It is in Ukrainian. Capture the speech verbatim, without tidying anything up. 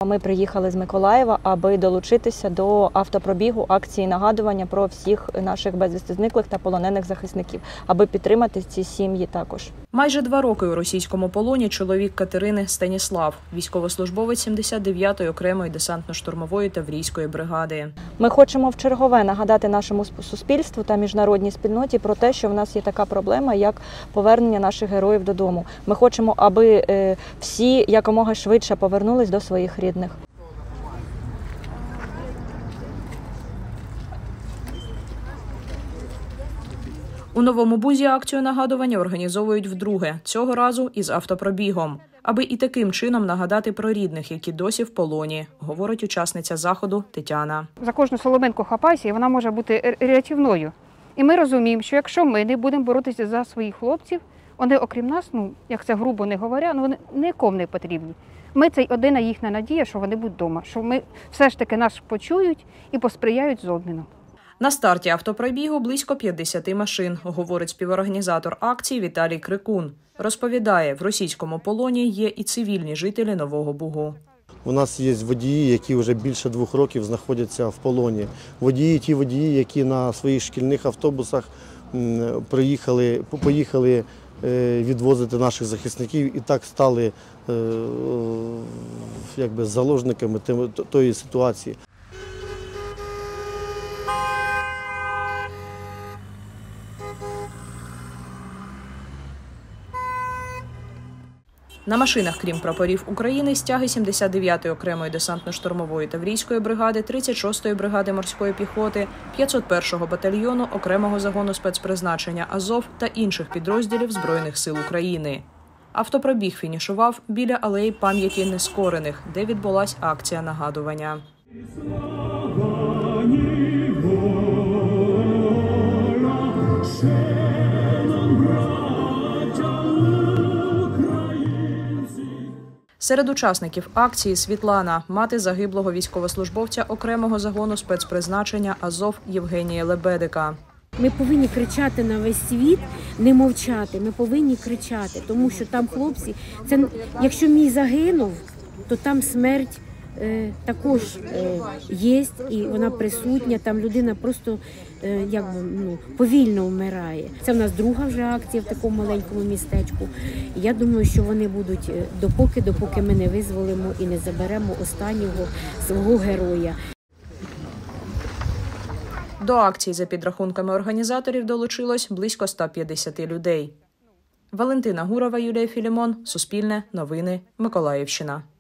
ми приїхали з Миколаєва, аби долучитися до автопробігу акції нагадування про всіх наших безвісти зниклих та полонених захисників, аби підтримати ці сім'ї також. Майже два роки у російському полоні чоловік Катерини Станіслав, військовослужбовець сімдесят дев'ятої окремої десантно-штурмової таврійської бригади. Ми хочемо вчергове нагадати нашому суспільству та міжнародній спільноті про те, що в нас є така проблема, як повернення наших героїв додому. Ми хочемо, аби всі якомога швидше повернулись до своїх рідних. У Новому Бузі акцію нагадування організовують вдруге, цього разу із автопробігом, аби і таким чином нагадати про рідних, які досі в полоні, говорить учасниця заходу Тетяна. За кожну соломинку хапайся, і вона може бути рятівною. І ми розуміємо, що якщо ми не будемо боротися за своїх хлопців, вони, окрім нас, ну, як це грубо не говоря, ну, вони нікому не потрібні. Ми – це єдина їхня надія, що вони будуть вдома, що ми все ж таки нас почують і посприяють з обміном. На старті автопробігу близько п'ятдесят машин, говорить співорганізатор акції Віталій Крикун. Розповідає, в російському полоні є і цивільні жителі Нового Бугу. У нас є водії, які вже більше двох років знаходяться в полоні. Водії, ті водії, які на своїх шкільних автобусах приїхали, поїхали відвозити наших захисників і так стали якби заложниками тої ситуації. На машинах, крім прапорів України, стяги сімдесят дев'ятої окремої десантно-штурмової таврійської бригади, тридцять шостої бригади морської піхоти, п'ятсот першого батальйону окремого загону спецпризначення «Азов» та інших підрозділів Збройних сил України. Автопробіг фінішував біля алеї пам'яті нескорених, де відбулась акція нагадування. Серед учасників акції Світлана, мати загиблого військовослужбовця окремого загону спецпризначення «Азов» Євгенія Лебедика. Ми повинні кричати на весь світ, не мовчати, ми повинні кричати, тому що там хлопці, це, якщо мій загинув, то там смерть е, також е, є, і вона присутня, там людина просто е, як би, ну, повільно вмирає. Це в нас друга вже акція в такому маленькому містечку. І я думаю, що вони будуть допоки, допоки ми не визволимо і не заберемо останнього свого героя. До акції, за підрахунками організаторів, долучилось близько ста п'ятдесяти людей. Валентина Гурова, Юлія Філімон, Суспільне, Новини, Миколаївщина.